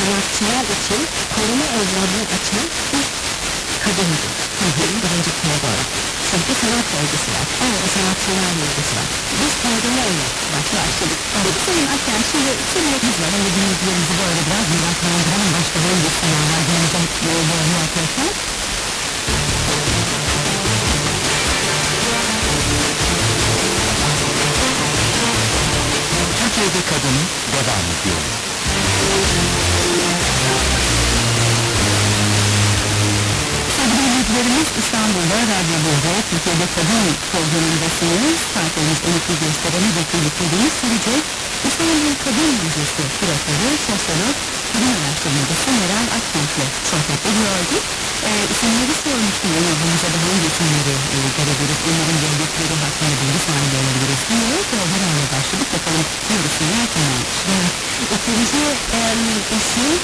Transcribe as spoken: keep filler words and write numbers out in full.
sanatçılar için koruma evlerini açan ilk kadındı. Birinci Theodora. Çünkü sanat bölgesi var. Evet. Sanatçılar bölgesi var. Biz Theodora ile başladık. Peki senin Akden şimdi sürekli var. Hani dinleyicilerimizi böyle biraz meraklandıran başka hangi sınavlar günümüzde yollarını yapıyorsan? Türkiye'de kadını devam ediyor. Dinleyicilerimiz İstanbul'da Radyo Burada Türkiye'de Kadın programındasınız. Saatlerimiz on iki göstereni ve birlikteliğimiz sürecek. İstanbul Kadın Müzesi Kuratörü, Sosyolog, Kadın Araştırmacısı Meral Akkent'le sohbet ediyorduk. Ee, isimleri sormuştum yanımıza da hangi isimleri e, görebiliriz, onların bölgeleri hakkında bilgi sahibi olabiliriz diye Teodora'yla başladık. Bakalım hangi isimler kimlermiş. Evet. İkinci e, isim